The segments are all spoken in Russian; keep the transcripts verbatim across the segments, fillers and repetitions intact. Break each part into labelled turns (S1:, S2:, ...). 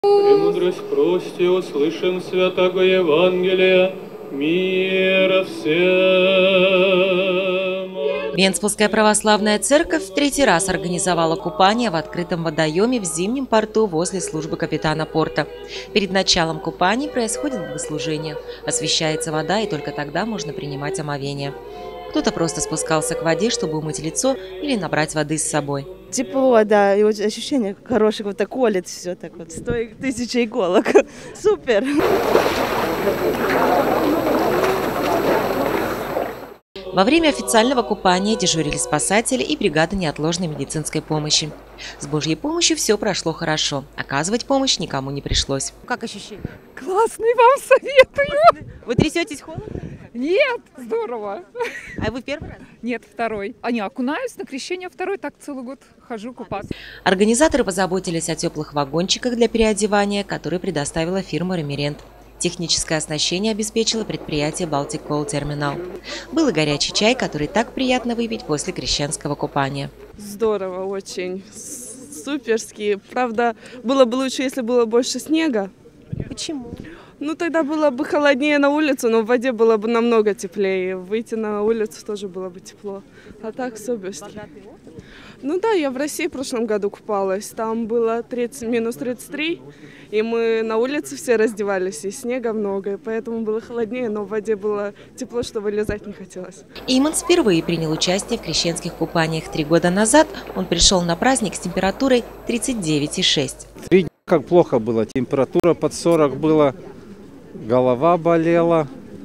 S1: Премудрость прости, услышим святого Евангелия, мира всем.
S2: Венспилская православная церковь в третий раз организовала купание в открытом водоеме в зимнем порту возле службы капитана порта. Перед началом купаний происходит богослужение. Освящается вода, и только тогда можно принимать омовение. Кто-то просто спускался к воде, чтобы умыть лицо или набрать воды с собой.
S3: Тепло, да, и ощущение хорошее, вот так колет все, так вот, сто тысяч иголок. Супер!
S2: Во время официального купания дежурили спасатели и бригада неотложной медицинской помощи. С Божьей помощью все прошло хорошо. Оказывать помощь никому не пришлось. Как ощущение?
S4: Классный, вам советую.
S2: Вы трясетесь холодно?
S4: Нет, здорово.
S2: А вы первый раз?
S4: Нет, второй. А не, окунаюсь на крещение второй, так целый год хожу купаться.
S2: Организаторы позаботились о теплых вагончиках для переодевания, которые предоставила фирма «Ремирент». Техническое оснащение обеспечило предприятие «Балтик Кол Терминал». Был и горячий чай, который так приятно выпить после крещенского купания.
S3: Здорово, очень. Суперски. Правда, было бы лучше, если было больше снега.
S2: Почему?
S3: Ну, тогда было бы холоднее на улицу, но в воде было бы намного теплее. Выйти на улицу тоже было бы тепло. А так суперски. Ну да, я в России в прошлом году купалась. Там было тридцать, минус тридцать три, и мы на улице все раздевались, и снега много, и поэтому было холоднее, но в воде было тепло, что вылезать не хотелось.
S2: Иман впервые принял участие в крещенских купаниях три года назад. Он пришел на праздник с температурой тридцать девять и шесть.
S5: Три дня как плохо было, температура под сорок была, голова болела,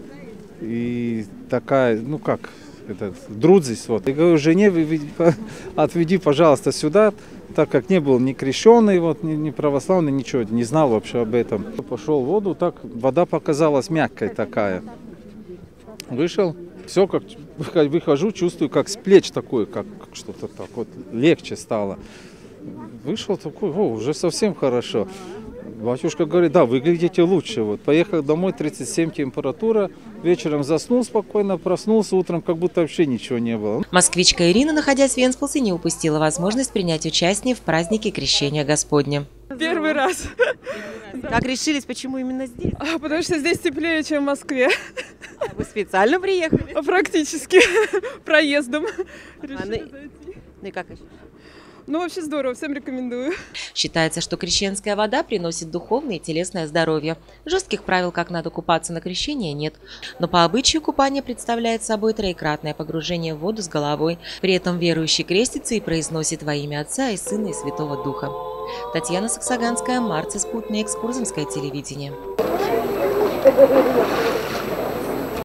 S5: и такая, ну как... Этот, друдзись, вот. Я говорю жене, отведи, пожалуйста, сюда, так как не был ни крещеный, вот, ни, ни православный, ничего, не знал вообще об этом. Пошел в воду, так вода показалась мягкой такая. Вышел, все, как выхожу, чувствую, как с плеч такое, как, как что-то так вот легче стало. Вышел такой, о, уже совсем хорошо. Батюшка говорит, да, выглядите лучше. Вот. Поехал домой, тридцать семь температура, вечером заснул спокойно, проснулся, утром как будто вообще ничего не было.
S2: Москвичка Ирина, находясь в Венспилсе, не упустила возможность принять участие в празднике Крещения Господня.
S3: Первый раз.
S2: Как решились, почему именно здесь?
S3: А, потому что здесь теплее, чем в Москве.
S2: Вы специально приехали?
S3: Практически. Проездом.
S2: А, ну, ну и как еще?
S3: Ну, вообще здорово, всем рекомендую.
S2: Считается, что крещенская вода приносит духовное и телесное здоровье. Жестких правил, как надо купаться на крещение, нет. Но по обычаю купание представляет собой троекратное погружение в воду с головой. При этом верующий крестится и произносит во имя Отца и Сына и Святого Духа. Татьяна Саксаганская, Марцис Путник, Курзамское телевидение.